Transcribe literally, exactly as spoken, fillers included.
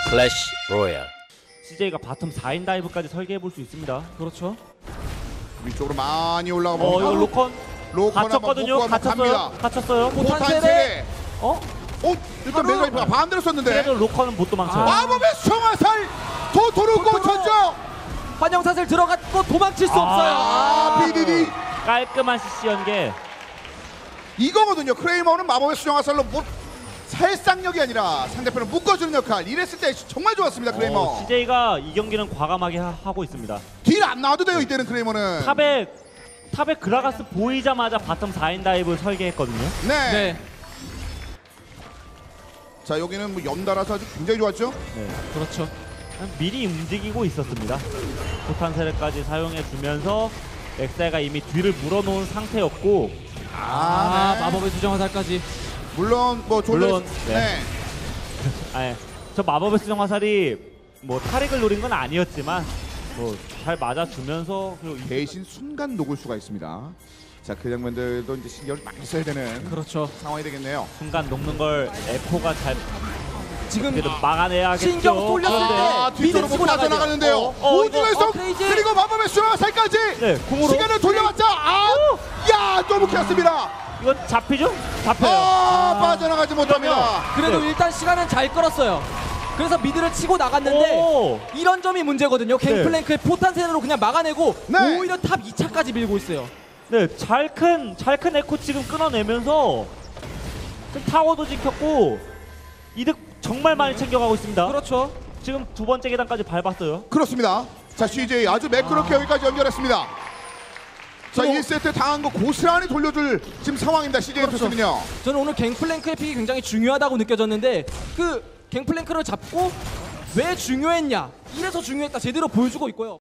클래시 로얄. 씨제이가 바텀 사 인 다이브까지 설계해볼 수 있습니다. 그렇죠. 위쪽으로 많이 올라가 어 봅니다. 이거 로컨 로컨 갇혔거든요. 한번 갇혔어요. 갑니다. 갇혔어요. 포탄 세례. 세례. 어? 어? 일단 바로. 메가이프가 반대로 썼는데 그래도 로컨은 못 도망쳐요. 아. 마법의 수정화살 도토로 꽂혔죠. 환영사슬 들어갔고 도망칠 수 아. 없어요. 아, 비디디 깔끔한 씨씨 연계. 이거거든요. 크레이머는 마법의 수정화살로 못 살상력이 아니라 상대편을 묶어주는 역할. 이랬을 때 정말 좋았습니다. 크레이머. 어, 씨제이가 이 경기는 과감하게 하, 하고 있습니다. 딜 안 나와도 돼요. 이때는 크레이머는. 탑에 탑에 그라가스 보이자마자 바텀 사 인 다이브 설계했거든요. 네. 네. 자 여기는 뭐 연달아서 아주 굉장히 좋았죠. 네. 그렇죠. 미리 움직이고 있었습니다. 포탄 세례까지 사용해 주면서 엑사이가 이미 뒤를 물어놓은 상태였고, 아, 네. 마법의 수정 화살까지. 물론 뭐 졸려. 물론, 네. 네. 아니, 저 마법의 수정 화살이 뭐 타릭을 노린 건 아니었지만 뭐 잘 맞아주면서 그리고 이- 대신 순간 녹을 수가 있습니다. 자 그 장면들도 이제 신경을 많이 써야 되는 그렇죠. 상황이 되겠네요. 순간 녹는 걸 에코가 잘 지금 그래도 막아내야겠죠. 신경 쏠렸을 그런데 때 아 뒤쪽으로 미드 치고 못 빠져나가는데요. 어, 어, 우중에서 이거, 어, 크레이지. 그리고 마법의 수정화살까지 네, 공으로 시간을 돌려봤자 아, 야, 또 묶였습니다. 이건 잡히죠? 잡혀요. 아, 빠져나가지 못합니다. 그래도 네. 일단 시간은 잘 끌었어요. 그래서 미드를 치고 나갔는데 오! 이런 점이 문제거든요. 갱플랭크의 포탄 세례로 그냥 막아내고 네. 오히려 탑 이 차까지 밀고 있어요. 네, 잘 큰 잘 큰 에코 지금 끊어내면서 지금 타워도 지켰고 이득 정말 많이 챙겨가고 있습니다. 그렇죠. 지금 두 번째 계단까지 밟았어요. 그렇습니다. 자 씨제이 아주 매끄럽게 여기까지 연결했습니다. 자 그리고- 일 세트 당한 거 고스란히 돌려줄 지금 상황입니다. 씨제이 그렇죠. 투수는요. 저는 오늘 갱플랭크의 픽이 굉장히 중요하다고 느껴졌는데 그 갱플랭크를 잡고 왜 중요했냐? 이래서 중요했다 제대로 보여주고 있고요.